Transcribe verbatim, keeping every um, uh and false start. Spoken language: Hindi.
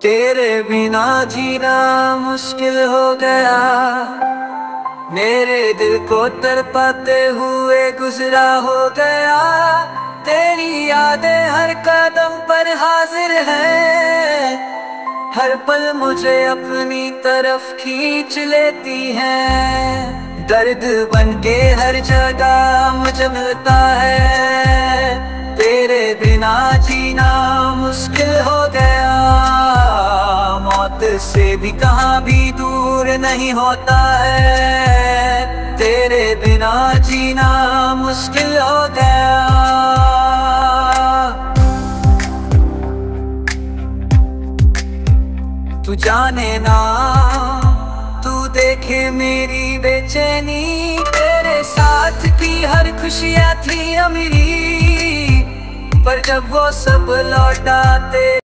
तेरे बिना जीना मुश्किल हो गया, मेरे दिल को तड़पाते हुए गुजरा हो गया। तेरी यादें हर कदम पर हाजिर है, हर पल मुझे अपनी तरफ खींच लेती है। दर्द बनके हर जगह मुझे मिलता है, तेरे बिना जीना मुश्किल हो गया। मौत से भी कहाँ भी दूर नहीं होता है, तेरे बिना जीना मुश्किल हो गया। तू जाने ना, तू देखे मेरी बेचैनी, तेरे साथ की हर खुशियाँ थी अमीरी, पर जब वो सब लौटाते